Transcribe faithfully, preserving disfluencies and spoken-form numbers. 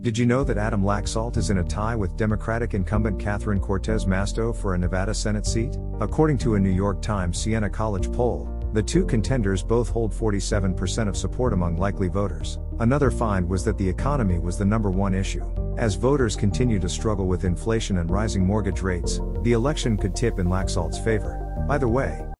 Did you know that Adam Laxalt is in a tie with Democratic incumbent Catherine Cortez Masto for a Nevada Senate seat? According to a New York Times Siena College poll, the two contenders both hold forty-seven percent of support among likely voters. Another find was that the economy was the number one issue. As voters continue to struggle with inflation and rising mortgage rates, the election could tip in Laxalt's favor. By the way,